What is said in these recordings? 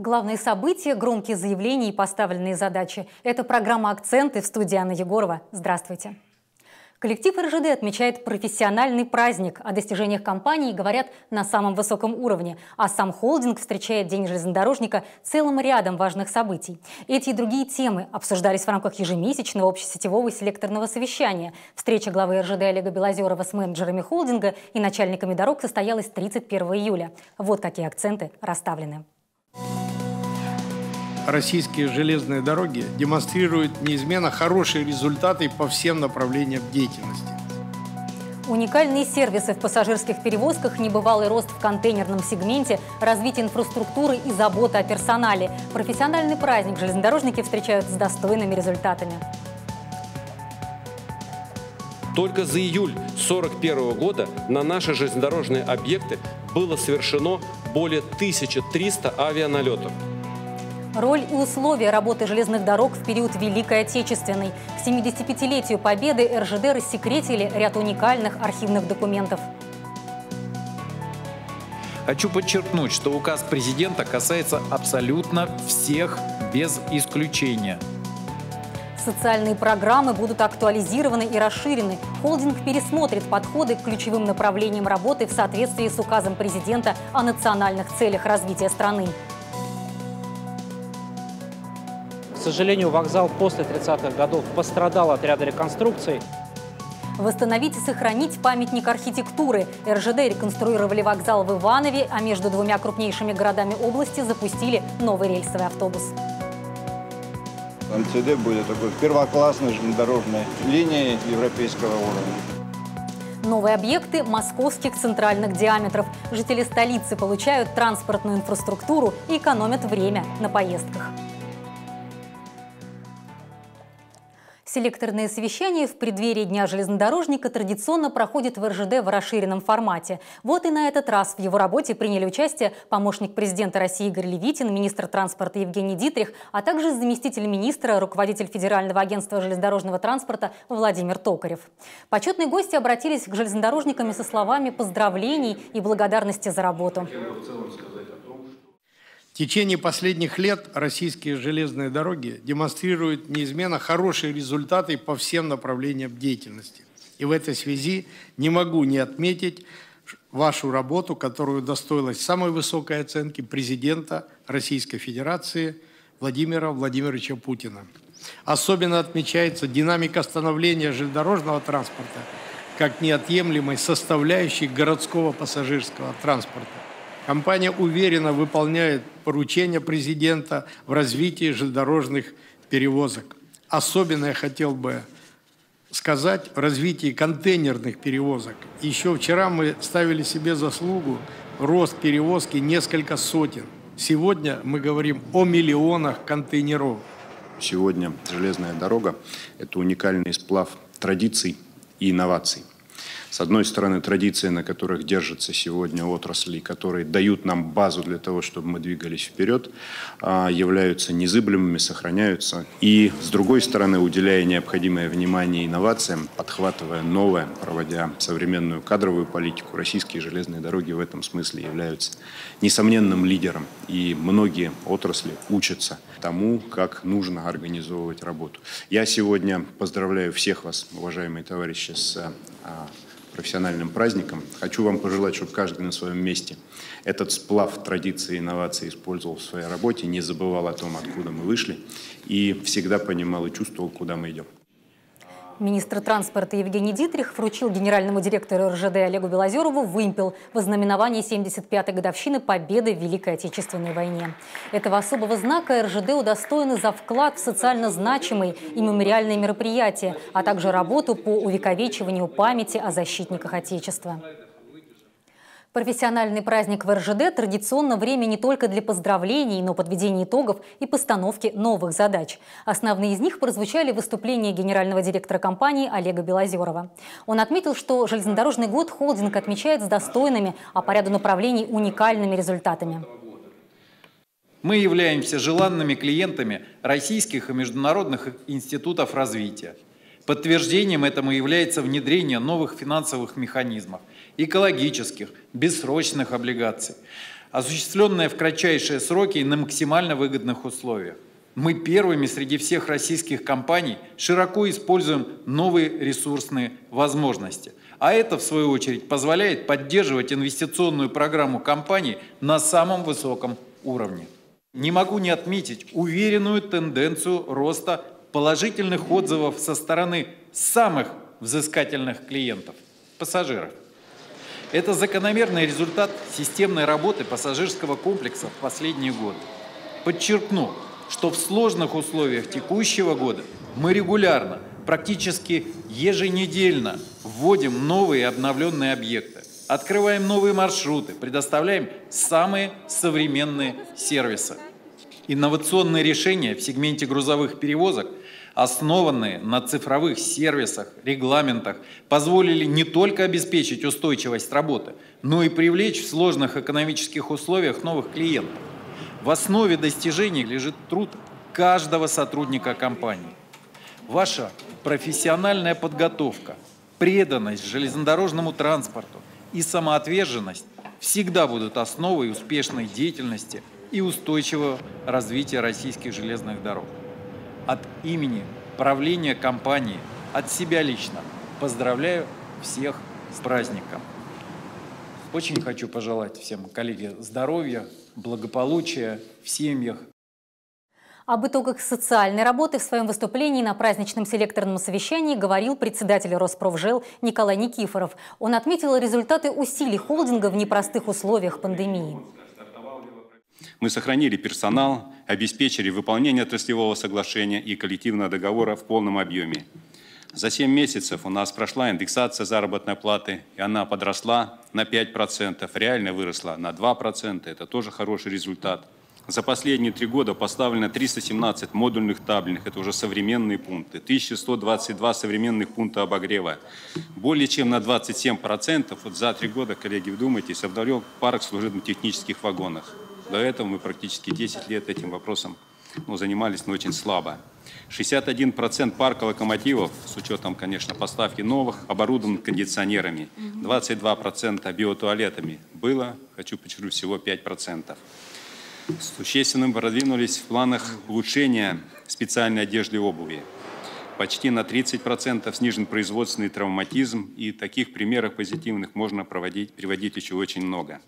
Главные события, громкие заявления и поставленные задачи. Это программа «Акценты», в студии Анна Егорова. Здравствуйте. Коллектив РЖД отмечает профессиональный праздник. О достижениях компании говорят на самом высоком уровне. А сам холдинг встречает День железнодорожника целым рядом важных событий. Эти и другие темы обсуждались в рамках ежемесячного общесетевого селекторного совещания. Встреча главы РЖД Олега Белозерова с менеджерами холдинга и начальниками дорог состоялась 31 июля. Вот какие акценты расставлены. Российские железные дороги демонстрируют неизменно хорошие результаты по всем направлениям деятельности. Уникальные сервисы в пассажирских перевозках, небывалый рост в контейнерном сегменте, развитие инфраструктуры и забота о персонале. Профессиональный праздник железнодорожники встречают с достойными результатами. Только за июль 1941 года на наши железнодорожные объекты было совершено более 1300 авианалетов. Роль и условия работы железных дорог в период Великой Отечественной. К 75-летию Победы РЖД рассекретили ряд уникальных архивных документов. Хочу подчеркнуть, что указ президента касается абсолютно всех без исключения. Социальные программы будут актуализированы и расширены. Холдинг пересмотрит подходы к ключевым направлениям работы в соответствии с указом президента о национальных целях развития страны. К сожалению, вокзал после 30-х годов пострадал от ряда реконструкций. Восстановить и сохранить памятник архитектуры. РЖД реконструировали вокзал в Иванове, а между двумя крупнейшими городами области запустили новый рельсовый автобус. МЦД будет такой первоклассной железнодорожной линией европейского уровня. Новые объекты московских центральных диаметров. Жители столицы получают транспортную инфраструктуру и экономят время на поездках. Селекторные совещания в преддверии Дня железнодорожника традиционно проходят в РЖД в расширенном формате. Вот и на этот раз в его работе приняли участие помощник президента России Игорь Левитин, министр транспорта Евгений Дитрих, а также заместитель министра, руководитель Федерального агентства железнодорожного транспорта Владимир Токарев. Почетные гости обратились к железнодорожникам со словами поздравлений и благодарности за работу. В течение последних лет российские железные дороги демонстрируют неизменно хорошие результаты по всем направлениям деятельности. И в этой связи не могу не отметить вашу работу, которая удостоилась самой высокой оценки президента Российской Федерации Владимира Владимировича Путина. Особенно отмечается динамика становления железнодорожного транспорта как неотъемлемой составляющей городского пассажирского транспорта. Компания уверенно выполняет поручения президента в развитии железнодорожных перевозок. Особенно я хотел бы сказать в развитии контейнерных перевозок. Еще вчера мы ставили себе заслугу рост перевозки несколько сотен. Сегодня мы говорим о миллионах контейнеров. Сегодня железная дорога – это уникальный сплав традиций и инноваций. С одной стороны, традиции, на которых держатся сегодня отрасли, которые дают нам базу для того, чтобы мы двигались вперед, являются незыблемыми, сохраняются. И, с другой стороны, уделяя необходимое внимание инновациям, подхватывая новое, проводя современную кадровую политику, российские железные дороги в этом смысле являются несомненным лидером. И многие отрасли учатся тому, как нужно организовывать работу. Я сегодня поздравляю всех вас, уважаемые товарищи, с профессиональным праздником. Хочу вам пожелать, чтобы каждый на своем месте этот сплав традиций и инноваций использовал в своей работе, не забывал о том, откуда мы вышли, и всегда понимал и чувствовал, куда мы идем. Министр транспорта Евгений Дитрих вручил генеральному директору РЖД Олегу Белозерову вымпел в ознаменовании 75-й годовщины Победы в Великой Отечественной войне. Этого особого знака РЖД удостоены за вклад в социально значимые и мемориальные мероприятия, а также работу по увековечиванию памяти о защитниках Отечества. Профессиональный праздник в РЖД традиционно время не только для поздравлений, но подведения итогов и постановки новых задач. Основные из них прозвучали в выступлении генерального директора компании Олега Белозерова. Он отметил, что железнодорожный год холдинг отмечает с достойными, а по ряду направлений уникальными результатами. Мы являемся желанными клиентами российских и международных институтов развития. Подтверждением этому является внедрение новых финансовых механизмов, экологических, бессрочных облигаций, осуществленная в кратчайшие сроки и на максимально выгодных условиях. Мы первыми среди всех российских компаний широко используем новые ресурсные возможности. А это, в свою очередь, позволяет поддерживать инвестиционную программу компаний на самом высоком уровне. Не могу не отметить уверенную тенденцию роста положительных отзывов со стороны самых взыскательных клиентов – пассажиров. Это закономерный результат системной работы пассажирского комплекса в последние годы. Подчеркну, что в сложных условиях текущего года мы регулярно, практически еженедельно вводим новые обновленные объекты, открываем новые маршруты, предоставляем самые современные сервисы. Инновационные решения в сегменте грузовых перевозок, основанные на цифровых сервисах, регламентах, позволили не только обеспечить устойчивость работы, но и привлечь в сложных экономических условиях новых клиентов. В основе достижений лежит труд каждого сотрудника компании. Ваша профессиональная подготовка, преданность железнодорожному транспорту и самоотверженность всегда будут основой успешной деятельности и устойчивого развития российских железных дорог. От имени правления компании, от себя лично поздравляю всех с праздником. Очень хочу пожелать всем, коллеги, здоровья, благополучия в семьях. Об итогах социальной работы в своем выступлении на праздничном селекторном совещании говорил председатель Роспрофжел Николай Никифоров. Он отметил результаты усилий холдинга в непростых условиях пандемии. Мы сохранили персонал, обеспечили выполнение отраслевого соглашения и коллективного договора в полном объеме. За 7 месяцев у нас прошла индексация заработной платы, и она подросла на 5%, реально выросла на 2%. Это тоже хороший результат. За последние 3 года поставлено 317 модульных табельных, это уже современные пункты, 1122 современных пункта обогрева. Более чем на 27%, вот за 3 года, коллеги, вдумайтесь, обновлен парк служебно-технических вагонов. До этого мы практически 10 лет этим вопросом занимались, но очень слабо. 61% парка локомотивов, с учетом, конечно, поставки новых, оборудован кондиционерами. 22% биотуалетами. Было, хочу подчеркнуть, всего 5%. Существенно продвинулись в планах улучшения специальной одежды и обуви. Почти на 30% снижен производственный травматизм, и таких примеров позитивных можно приводить еще очень много.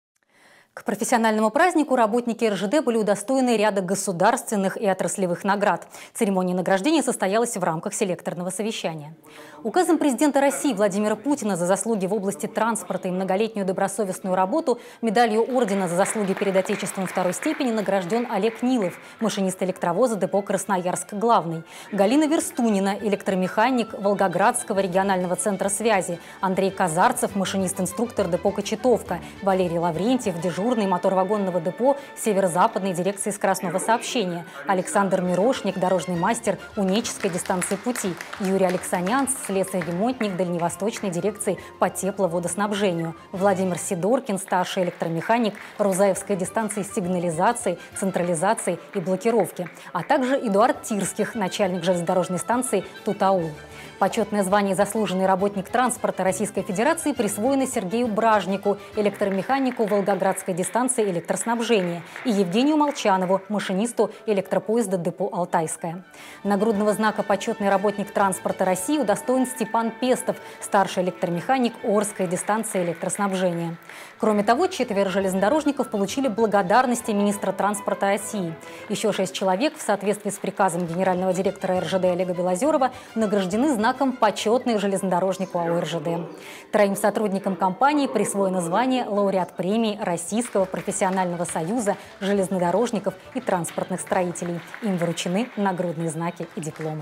К профессиональному празднику работники РЖД были удостоены ряда государственных и отраслевых наград. Церемония награждения состоялась в рамках селекторного совещания. Указом президента России Владимира Путина за заслуги в области транспорта и многолетнюю добросовестную работу медалью ордена за заслуги перед Отечеством 2-й степени награжден Олег Нилов, машинист электровоза депо Красноярск-Главный, Галина Верстунина, электромеханик Волгоградского регионального центра связи, Андрей Казарцев, машинист-инструктор депо Кочетовка, Валерий Лаврентьев, дежурный моторвагонного депо Северо-Западной дирекции скоростного сообщения, Александр Мирошник, дорожный мастер Унеческой дистанции пути, Юрий Алексанян, слесарь-ремонтник Дальневосточной дирекции по тепловодоснабжению, Владимир Сидоркин, старший электромеханик Рузаевской дистанции сигнализации, централизации и блокировки, а также Эдуард Тирских, начальник железнодорожной станции Тутаул. Почетное звание «Заслуженный работник транспорта Российской Федерации» присвоено Сергею Бражнику, электромеханику Волгоградской дистанции электроснабжения, и Евгению Молчанову, машинисту электропоезда депо «Алтайская». Нагрудного знака «Почетный работник транспорта России» удостоен Степан Пестов, старший электромеханик Орской дистанции электроснабжения. Кроме того, 4 железнодорожников получили благодарности министра транспорта России. Еще 6 человек в соответствии с приказом генерального директора РЖД Олега Белозерова награждены знаком «Почетный железнодорожник УАО РЖД». 3 сотрудникам компании присвоено звание лауреат премии Российского профессионального союза железнодорожников и транспортных строителей. Им вручены нагрудные знаки и дипломы.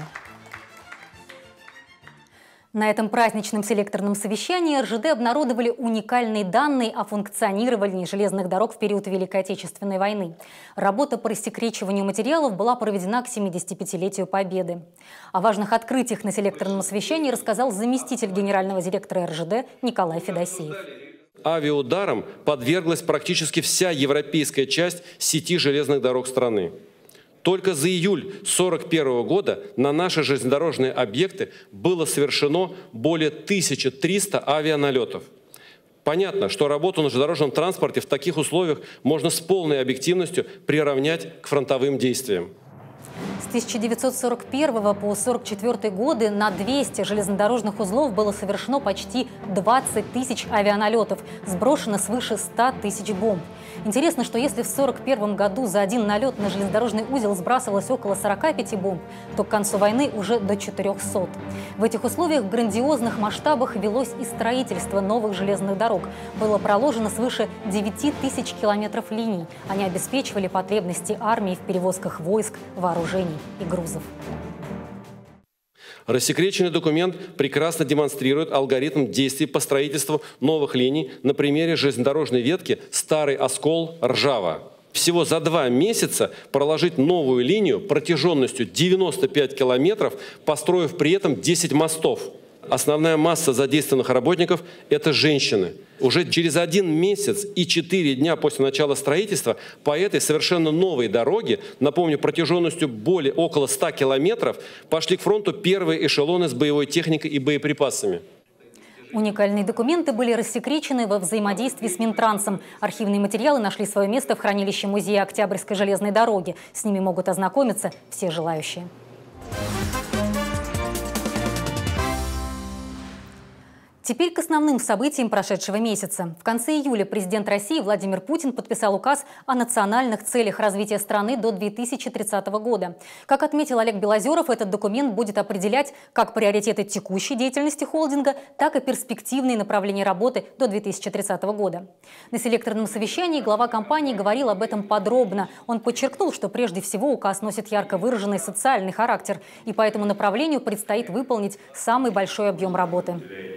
На этом праздничном селекторном совещании РЖД обнародовали уникальные данные о функционировании железных дорог в период Великой Отечественной войны. Работа по рассекречиванию материалов была проведена к 75-летию Победы. О важных открытиях на селекторном совещании рассказал заместитель генерального директора РЖД Николай Федосеев. Авиаударам подверглась практически вся европейская часть сети железных дорог страны. Только за июль 1941 года на наши железнодорожные объекты было совершено более 1300 авианалетов. Понятно, что работу на железнодорожном транспорте в таких условиях можно с полной объективностью приравнять к фронтовым действиям. С 1941 по 1944 годы на 200 железнодорожных узлов было совершено почти 20 тысяч авианалетов, сброшено свыше 100 тысяч бомб. Интересно, что если в 1941 году за один налет на железнодорожный узел сбрасывалось около 45 бомб, то к концу войны уже до 400. В этих условиях в грандиозных масштабах велось и строительство новых железных дорог. Было проложено свыше 9 тысяч километров линий. Они обеспечивали потребности армии в перевозках войск, вооружений и грузов. Рассекреченный документ прекрасно демонстрирует алгоритм действий по строительству новых линий на примере железнодорожной ветки Старый Оскол-Ржава. Всего за 2 месяца проложить новую линию протяженностью 95 километров, построив при этом 10 мостов. Основная масса задействованных работников – это женщины. Уже через 1 месяц и 4 дня после начала строительства по этой совершенно новой дороге, напомню, протяженностью около 100 километров, пошли к фронту первые эшелоны с боевой техникой и боеприпасами. Уникальные документы были рассекречены во взаимодействии с Минтрансом. Архивные материалы нашли свое место в хранилище Музея Октябрьской железной дороги. С ними могут ознакомиться все желающие. Теперь к основным событиям прошедшего месяца. В конце июля президент России Владимир Путин подписал указ о национальных целях развития страны до 2030 года. Как отметил Олег Белозеров, этот документ будет определять как приоритеты текущей деятельности холдинга, так и перспективные направления работы до 2030 года. На селекторном совещании глава компании говорил об этом подробно. Он подчеркнул, что прежде всего указ носит ярко выраженный социальный характер, и по этому направлению предстоит выполнить самый большой объем работы.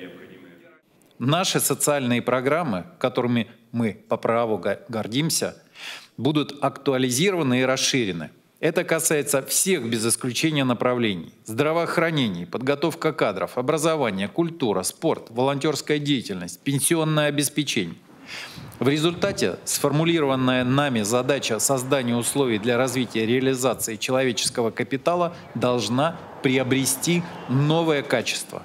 Наши социальные программы, которыми мы по праву гордимся, будут актуализированы и расширены. Это касается всех без исключения направлений: здравоохранение, подготовка кадров, образование, культура, спорт, волонтерская деятельность, пенсионное обеспечение. В результате сформулированная нами задача создания условий для развития и реализации человеческого капитала должна приобрести новое качество.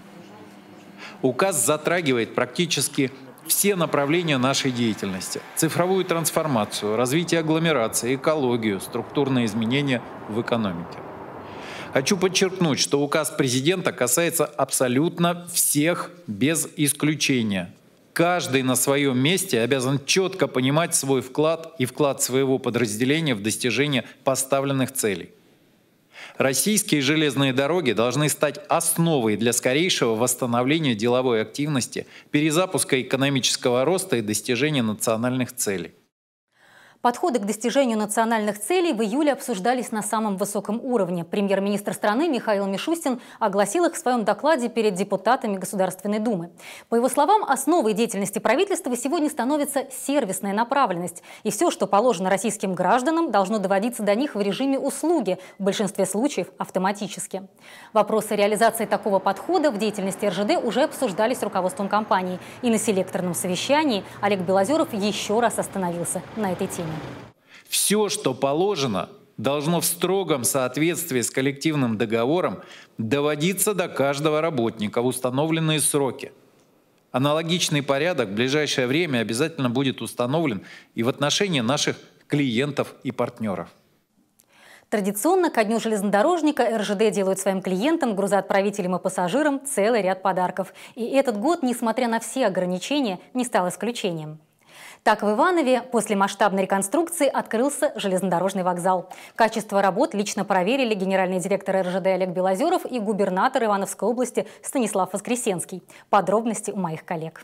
Указ затрагивает практически все направления нашей деятельности: цифровую трансформацию, развитие агломерации, экологию, структурные изменения в экономике. Хочу подчеркнуть, что указ президента касается абсолютно всех без исключения. Каждый на своем месте обязан четко понимать свой вклад и вклад своего подразделения в достижение поставленных целей. Российские железные дороги должны стать основой для скорейшего восстановления деловой активности, перезапуска экономического роста и достижения национальных целей. Подходы к достижению национальных целей в июле обсуждались на самом высоком уровне. Премьер-министр страны Михаил Мишустин огласил их в своем докладе перед депутатами Государственной Думы. По его словам, основой деятельности правительства сегодня становится сервисная направленность. И все, что положено российским гражданам, должно доводиться до них в режиме услуги, в большинстве случаев автоматически. Вопросы реализации такого подхода в деятельности РЖД уже обсуждались с руководством компании. И на селекторном совещании Олег Белозеров еще раз остановился на этой теме. Все, что положено, должно в строгом соответствии с коллективным договором доводиться до каждого работника в установленные сроки. Аналогичный порядок в ближайшее время обязательно будет установлен и в отношении наших клиентов и партнеров. Традиционно ко Дню железнодорожника РЖД делают своим клиентам, грузоотправителям и пассажирам целый ряд подарков. И этот год, несмотря на все ограничения, не стал исключением. Так, в Иванове после масштабной реконструкции открылся железнодорожный вокзал. Качество работ лично проверили генеральный директор РЖД Олег Белозеров и губернатор Ивановской области Станислав Воскресенский. Подробности у моих коллег.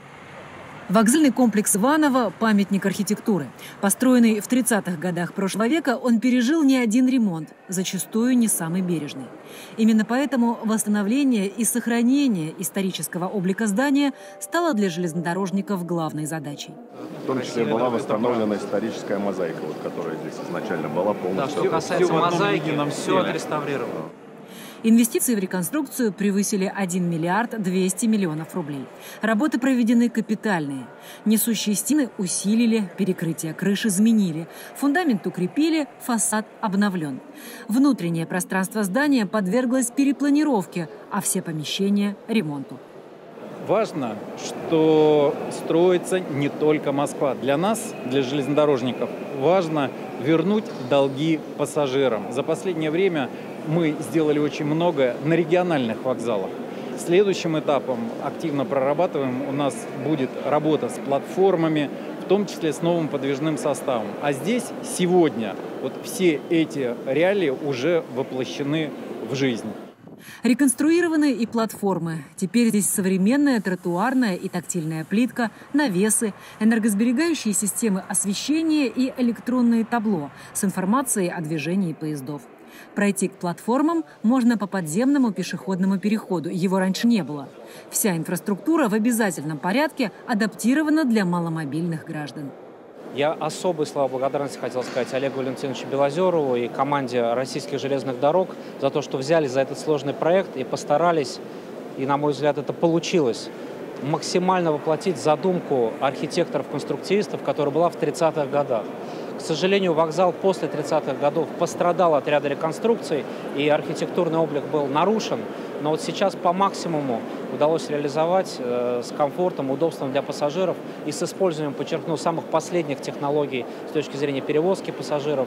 Вокзальный комплекс Иваново – памятник архитектуры. Построенный в 30-х годах прошлого века, он пережил не один ремонт, зачастую не самый бережный. Именно поэтому восстановление и сохранение исторического облика здания стало для железнодорожников главной задачей. В том числе была восстановлена историческая мозаика, которая здесь изначально была полностью. Да, что касается мозаики, все отреставрировано. Инвестиции в реконструкцию превысили 1 миллиард 200 миллионов рублей. Работы проведены капитальные. Несущие стены усилили, перекрытие крыш изменили, фундамент укрепили, фасад обновлен. Внутреннее пространство здания подверглось перепланировке, а все помещения – ремонту. Важно, что строится не только Москва. Для нас, для железнодорожников, важно вернуть долги пассажирам. За последнее время мы сделали очень много на региональных вокзалах. Следующим этапом активно прорабатываем, у нас будет работа с платформами, в том числе с новым подвижным составом. А здесь сегодня вот все эти реалии уже воплощены в жизнь. Реконструированы и платформы. Теперь здесь современная тротуарная и тактильная плитка, навесы, энергосберегающие системы освещения и электронные табло с информацией о движении поездов. Пройти к платформам можно по подземному пешеходному переходу. Его раньше не было. Вся инфраструктура в обязательном порядке адаптирована для маломобильных граждан. Я особые слова благодарности хотел сказать Олегу Валентиновичу Белозерову и команде российских железных дорог за то, что взялись за этот сложный проект и постарались, и, на мой взгляд, это получилось, максимально воплотить задумку архитекторов-конструктивистов, которая была в 30-х годах. К сожалению, вокзал после 30-х годов пострадал от ряда реконструкций, и архитектурный облик был нарушен. Но вот сейчас по максимуму удалось реализовать с комфортом, удобством для пассажиров и с использованием, подчеркну, самых последних технологий с точки зрения перевозки пассажиров.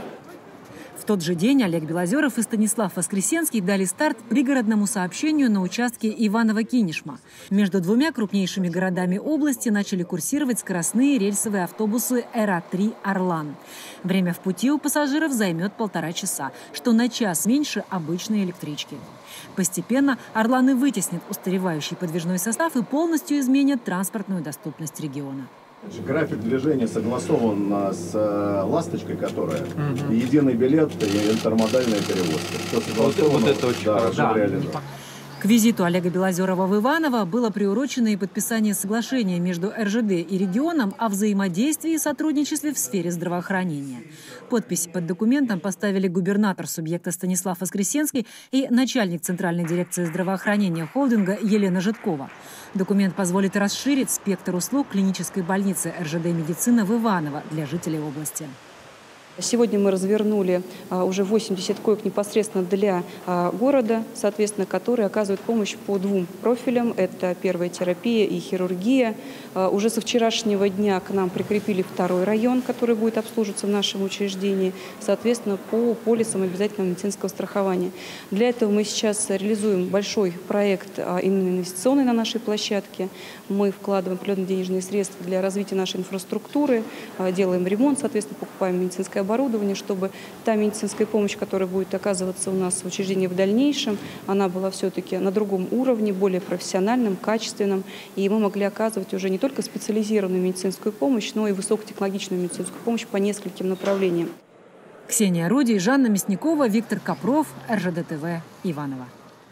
В тот же день Олег Белозеров и Станислав Воскресенский дали старт пригородному сообщению на участке Иваново-Кинешма. Между двумя крупнейшими городами области начали курсировать скоростные рельсовые автобусы «Эра-3 Орлан». Время в пути у пассажиров займет 1,5 часа, что на час меньше обычной электрички. Постепенно «Орланы» вытеснят устаревающий подвижной состав и полностью изменят транспортную доступность региона. График движения согласован с «Ласточкой», которая единый билет и интермодальная перевозка. Вот это очень хорошо. К визиту Олега Белозерова в Иваново было приурочено и подписание соглашения между РЖД и регионом о взаимодействии и сотрудничестве в сфере здравоохранения. Подпись под документом поставили губернатор субъекта Станислав Воскресенский и начальник Центральной дирекции здравоохранения холдинга Елена Житкова. Документ позволит расширить спектр услуг клинической больницы РЖД «Медицина» в Иваново для жителей области. Сегодня мы развернули уже 80 коек непосредственно для города, соответственно, которые оказывают помощь по 2 профилям. Это первая терапия и хирургия. Уже со вчерашнего дня к нам прикрепили 2-й район, который будет обслуживаться в нашем учреждении, соответственно, по полисам обязательного медицинского страхования. Для этого мы сейчас реализуем большой проект именно инвестиционный на нашей площадке. Мы вкладываем определенные денежные средства для развития нашей инфраструктуры, делаем ремонт, соответственно, покупаем медицинское оборудование, чтобы та медицинская помощь, которая будет оказываться у нас в учреждении в дальнейшем, она была все-таки на другом уровне, более профессиональном, качественном, и мы могли оказывать уже не только специализированную медицинскую помощь, но и высокотехнологичную медицинскую помощь по нескольким направлениям. Ксения Руди, Жанна Мясникова, Виктор Копров, РЖД ТВ, Иваново.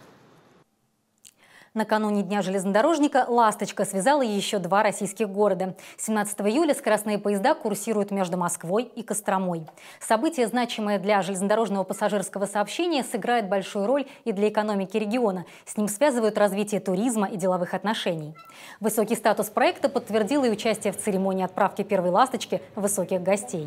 Накануне Дня железнодорожника «Ласточка» связала еще 2 российских города. 17 июля скоростные поезда курсируют между Москвой и Костромой. Событие, значимое для железнодорожного пассажирского сообщения, сыграет большую роль и для экономики региона. С ним связывают развитие туризма и деловых отношений. Высокий статус проекта подтвердило и участие в церемонии отправки первой «Ласточки» высоких гостей.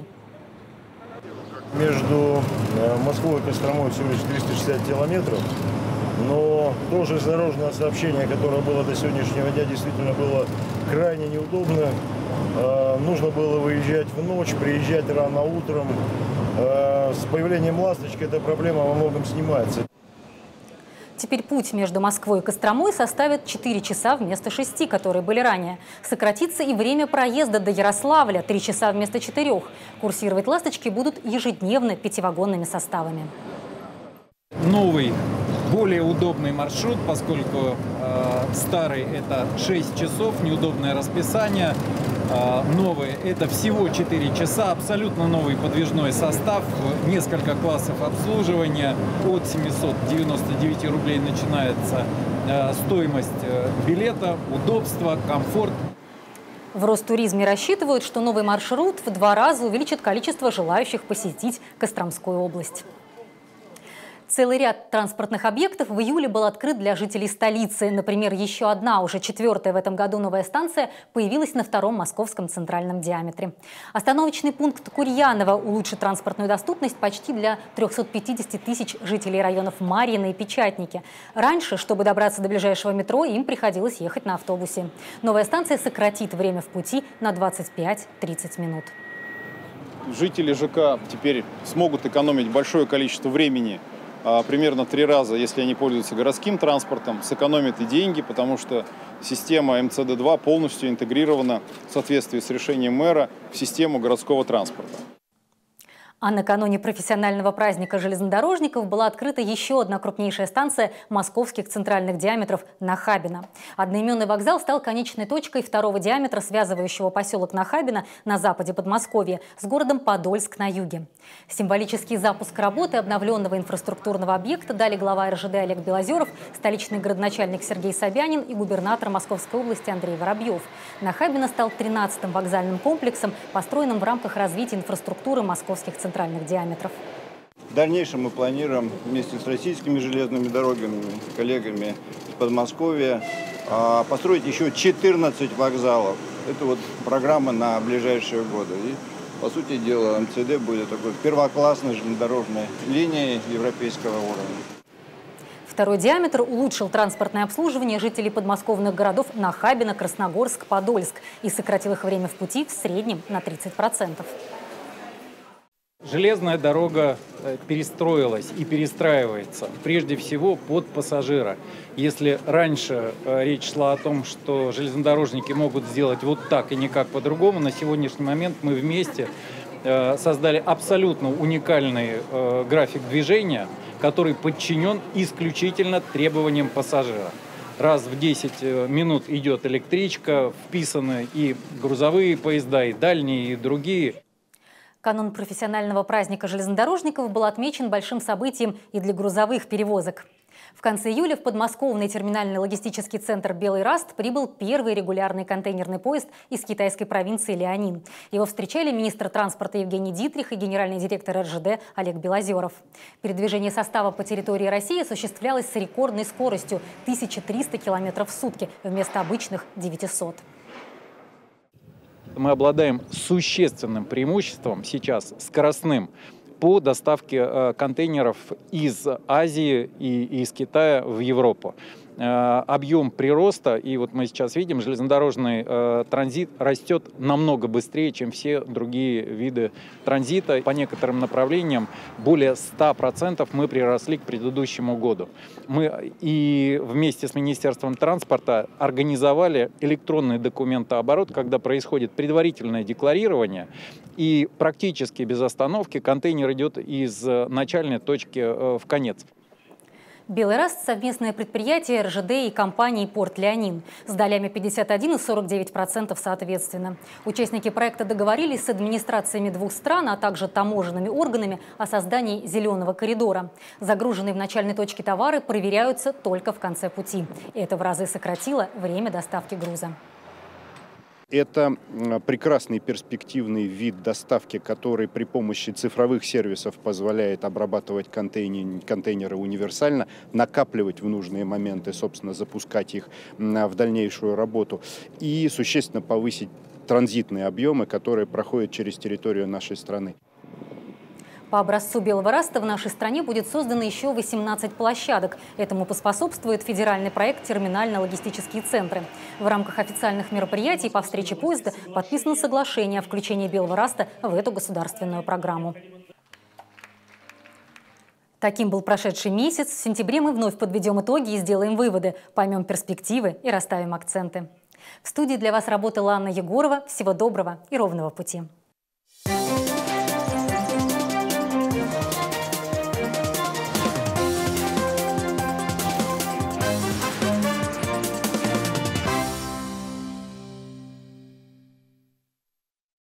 Между Москвой и Костромой всего лишь 360 километров. Но то железнодорожное сообщение, которое было до сегодняшнего дня, действительно было крайне неудобно. Нужно было выезжать в ночь, приезжать рано утром. С появлением «Ласточки» эта проблема во многом снимается. Теперь путь между Москвой и Костромой составит 4 часа вместо 6, которые были ранее. Сократится и время проезда до Ярославля – 3 часа вместо 4. Курсировать «Ласточки» будут ежедневно 5-вагонными составами. Новый, более удобный маршрут, поскольку старый – это 6 часов, неудобное расписание. Новый – это всего 4 часа, абсолютно новый подвижной состав, несколько классов обслуживания. От 799 рублей начинается стоимость билета, удобство, комфорт. В Ростуризме рассчитывают, что новый маршрут в 2 раза увеличит количество желающих посетить Костромскую область. Целый ряд транспортных объектов в июле был открыт для жителей столицы. Например, еще одна, уже 4-я в этом году новая станция появилась на 2-м московском центральном диаметре. Остановочный пункт Курьянова улучшит транспортную доступность почти для 350 тысяч жителей районов Марьино и Печатники. Раньше, чтобы добраться до ближайшего метро, им приходилось ехать на автобусе. Новая станция сократит время в пути на 25-30 минут. Жители ЖК теперь смогут экономить большое количество времени, примерно 3 раза, если они пользуются городским транспортом, сэкономят и деньги, потому что система МЦД-2 полностью интегрирована в соответствии с решением мэра в систему городского транспорта. А накануне профессионального праздника железнодорожников была открыта еще одна крупнейшая станция московских центральных диаметров Нахабино. Одноименный вокзал стал конечной точкой 2-го диаметра, связывающего поселок Нахабино на западе Подмосковья с городом Подольск на юге. Символический запуск работы обновленного инфраструктурного объекта дали глава РЖД Олег Белозеров, столичный городоначальник Сергей Собянин и губернатор Московской области Андрей Воробьев. Нахабино стал 13-м вокзальным комплексом, построенным в рамках развития инфраструктуры московских центральных диаметров. В дальнейшем мы планируем вместе с российскими железными дорогами, коллегами из Подмосковья, построить еще 14 вокзалов. Это вот программа на ближайшие годы. И, по сути дела, МЦД будет такой первоклассной железнодорожной линией европейского уровня. 2-й диаметр улучшил транспортное обслуживание жителей подмосковных городов Нахабино, Красногорск, Подольск и сократил их время в пути в среднем на 30%. Железная дорога перестроилась и перестраивается прежде всего под пассажира. Если раньше речь шла о том, что железнодорожники могут сделать вот так и никак по-другому, на сегодняшний момент мы вместе создали абсолютно уникальный график движения, который подчинен исключительно требованиям пассажира. Раз в 10 минут идет электричка, вписаны и грузовые поезда, и дальние, и другие. Канун профессионального праздника железнодорожников был отмечен большим событием и для грузовых перевозок. В конце июля в подмосковный терминальный логистический центр «Белый Раст» прибыл первый регулярный контейнерный поезд из китайской провинции Лианин. Его встречали министр транспорта Евгений Дитрих и генеральный директор РЖД Олег Белозеров. Передвижение состава по территории России осуществлялось с рекордной скоростью – 1300 км в сутки вместо обычных 900. Мы обладаем существенным преимуществом сейчас, скоростным, по доставке контейнеров из Азии и из Китая в Европу. Объем прироста, и вот мы сейчас видим, железнодорожный транзит растет намного быстрее, чем все другие виды транзита. По некоторым направлениям более 100% мы приросли к предыдущему году. Мы и вместе с Министерством транспорта организовали электронный документооборот, когда происходит предварительное декларирование, и практически без остановки контейнер идет из начальной точки в конец. «Белый Раст» – совместное предприятие РЖД и компании «Порт Лианин» с долями 51 и 49% соответственно. Участники проекта договорились с администрациями 2 стран, а также таможенными органами о создании «зеленого коридора». Загруженные в начальной точке товары проверяются только в конце пути. Это в разы сократило время доставки груза. Это прекрасный перспективный вид доставки, который при помощи цифровых сервисов позволяет обрабатывать контейнеры универсально, накапливать в нужные моменты, собственно, запускать их в дальнейшую работу и существенно повысить транзитные объемы, которые проходят через территорию нашей страны. По образцу «Белого Раста» в нашей стране будет создано еще 18 площадок. Этому поспособствует федеральный проект «Терминально-логистические центры». В рамках официальных мероприятий по встрече поезда подписано соглашение о включении «Белого Раста» в эту государственную программу. Таким был прошедший месяц. В сентябре мы вновь подведем итоги и сделаем выводы, поймем перспективы и расставим акценты. В студии для вас работала Анна Егорова. Всего доброго и ровного пути.